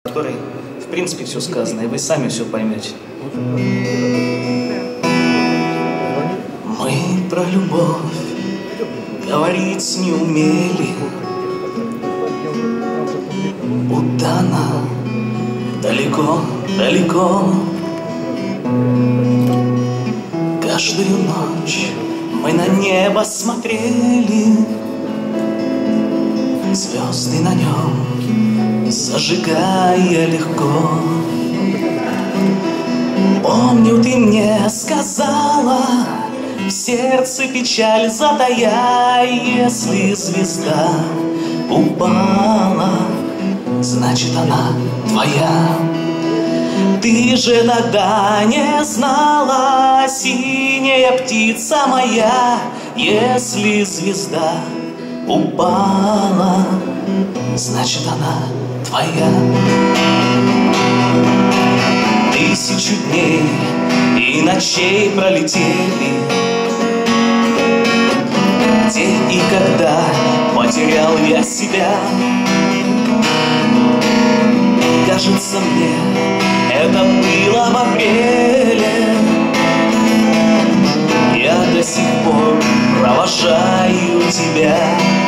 Который, в принципе, все сказано, и вы сами все поймете. Мы про любовь говорить не умели, будто она далеко, далеко. Каждую ночь мы на небо смотрели, звезды на нем зажигая легко. Помню, ты мне сказала, в сердце печаль затая, если звезда упала, значит она твоя. Ты же тогда не знала, синяя птица моя, если звезда упала, значит она твоя. 1000 дней и ночей пролетели, где и когда потерял я себя. Кажется мне, это было в апреле. Я до сих пор провожаю тебя.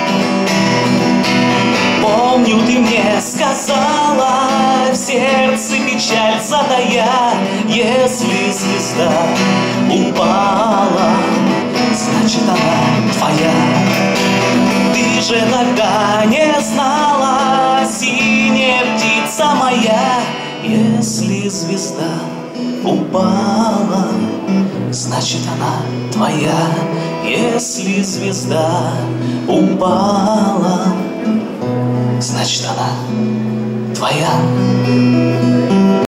Помню, ты мне сказала, в сердце печаль затая, если звезда упала, значит она твоя. Ты же тогда не знала, синяя птица моя, если звезда упала, значит она твоя. Если звезда упала, значит она твоя.